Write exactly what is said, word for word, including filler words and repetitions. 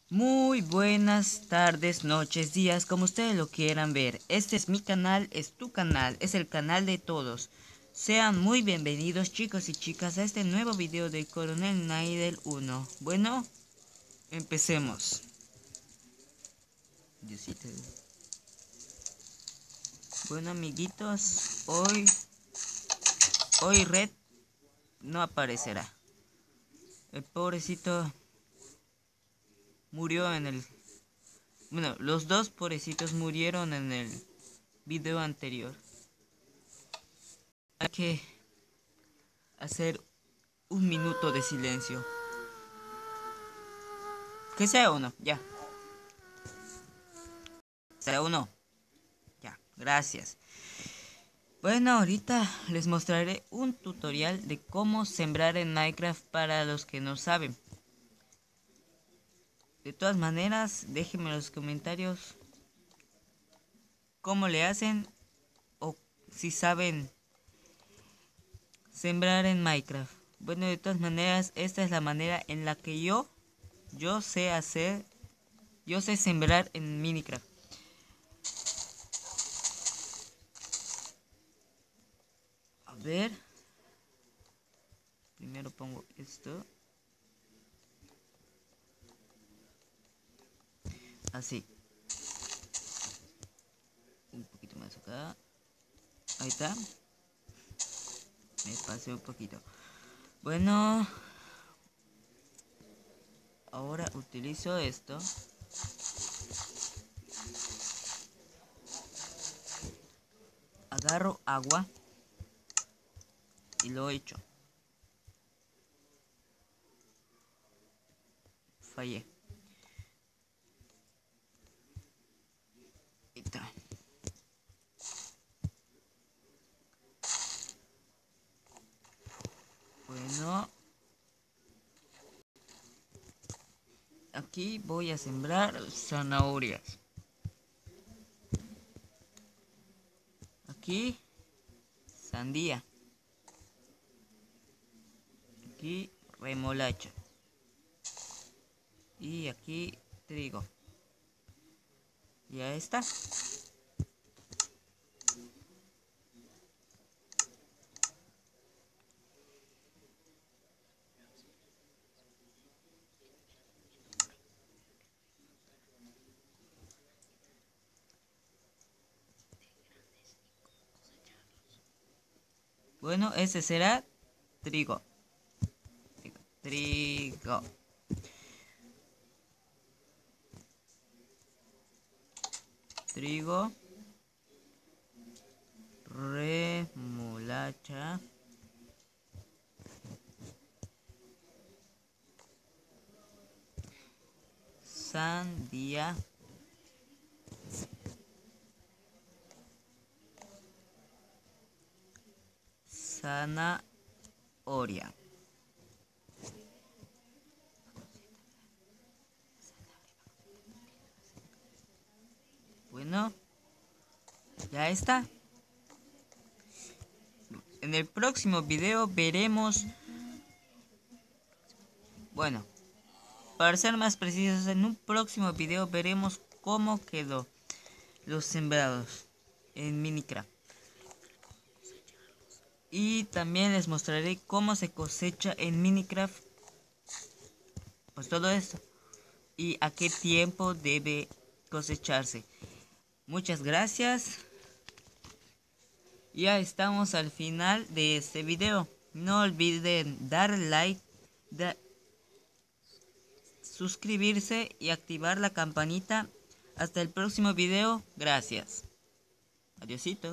Muy buenas tardes, noches, días, como ustedes lo quieran ver. Este es mi canal, es tu canal, es el canal de todos. Sean muy bienvenidos, chicos y chicas, a este nuevo video de Coronel Naidel uno. Bueno, empecemos. Diosito. Bueno, amiguitos, hoy hoy Red no aparecerá. El pobrecito murió en el Bueno, los dos pobrecitos murieron en el video anterior. Hay que hacer un minuto de silencio. Que sea uno, ya. Sea uno. Ya, gracias. Bueno, ahorita les mostraré un tutorial de cómo sembrar en Minecraft para los que no saben. De todas maneras, déjenme en los comentarios cómo le hacen o si saben sembrar en Minecraft. Bueno, de todas maneras, esta es la manera en la que yo, yo sé hacer, yo sé sembrar en Minecraft. A ver, primero pongo esto. Así. Un poquito más acá. Ahí está. Me pasé un poquito. Bueno. Ahora utilizo esto. Agarro agua. Y lo echo. Fallé. Ahí está. Bueno. Aquí voy a sembrar zanahorias. Aquí sandía. Aquí remolacha. Y aquí trigo. Ya está. Bueno, ese será trigo. Trigo. Trigo. Remolacha. Sandía. Zanahoria. Bueno, ya está. En el próximo video veremos, bueno, para ser más precisos, en un próximo video veremos cómo quedó los sembrados en Minecraft. Y también les mostraré cómo se cosecha en Minecraft, pues todo esto, y a qué tiempo debe cosecharse. Muchas gracias. Ya estamos al final de este video. No olviden dar like, da, suscribirse y activar la campanita. Hasta el próximo video. Gracias. Adiosito.